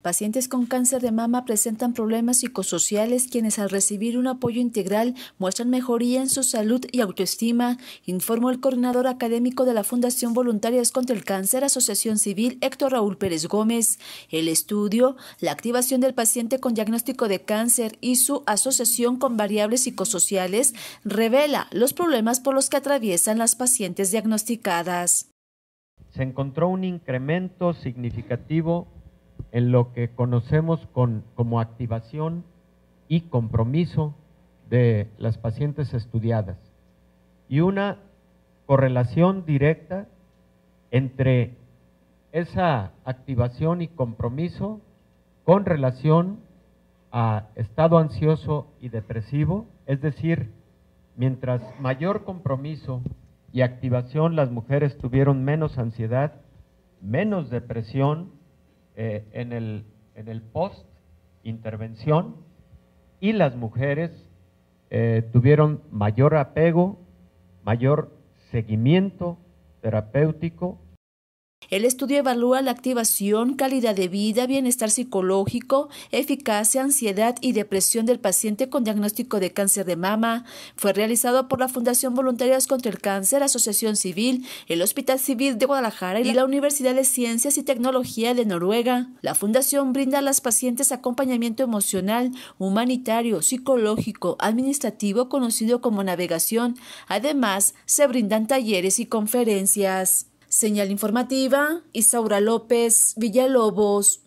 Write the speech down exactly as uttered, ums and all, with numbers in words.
Pacientes con cáncer de mama presentan problemas psicosociales quienes al recibir un apoyo integral muestran mejoría en su salud y autoestima, informó el coordinador académico de la Fundación Voluntarias contra el Cáncer, Asociación Civil, Héctor Raúl Pérez Gómez. El estudio, la activación del paciente con diagnóstico de cáncer y su asociación con variables psicosociales, revela los problemas por los que atraviesan las pacientes diagnosticadas. Se encontró un incremento significativo en lo que conocemos con, como activación y compromiso de las pacientes estudiadas y una correlación directa entre esa activación y compromiso con relación a estado ansioso y depresivo, es decir, mientras mayor compromiso y activación las mujeres tuvieron menos ansiedad, menos depresión, Eh, en el, en el post-intervención, y las mujeres eh, tuvieron mayor apego, mayor seguimiento terapéutico. El estudio evalúa la activación, calidad de vida, bienestar psicológico, eficacia, ansiedad y depresión del paciente con diagnóstico de cáncer de mama. Fue realizado por la Fundación Voluntarias contra el Cáncer, Asociación Civil, el Hospital Civil de Guadalajara y la Universidad de Ciencias y Tecnología de Noruega. La fundación brinda a las pacientes acompañamiento emocional, humanitario, psicológico, administrativo, conocido como navegación. Además, se brindan talleres y conferencias. Señal informativa, Isaura López, Villalobos.